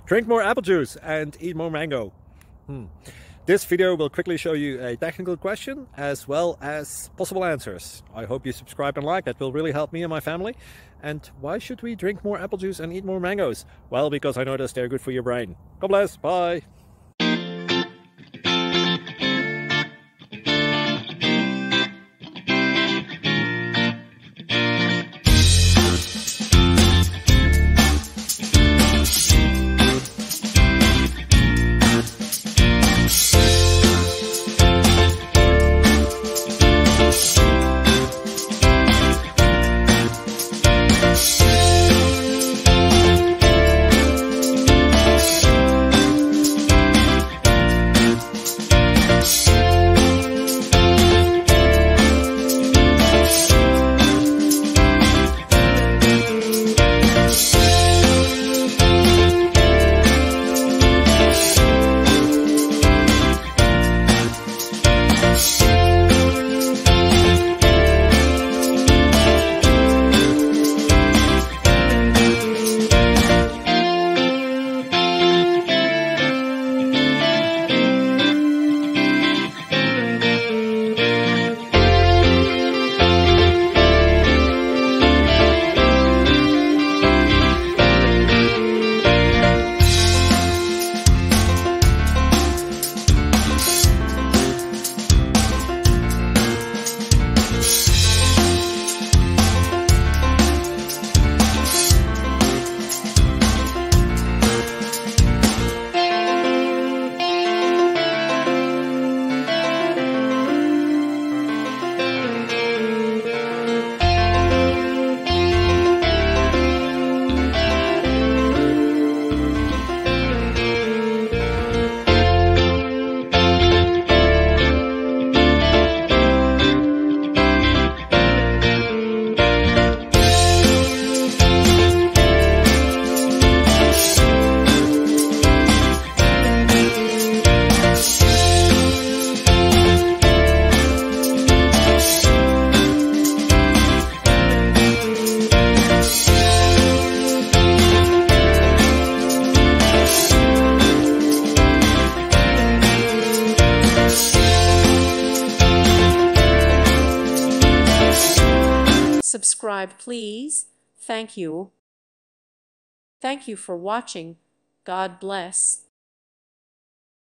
Drink more apple juice and eat more mango. This video will quickly show you a technical question as well as possible answers. I hope you subscribe and like, that will really help me and my family. And why should we drink more apple juice and eat more mangoes? Well, because I noticed they're good for your brain. God bless, bye! Subscribe, please. Thank you. Thank you for watching. God bless.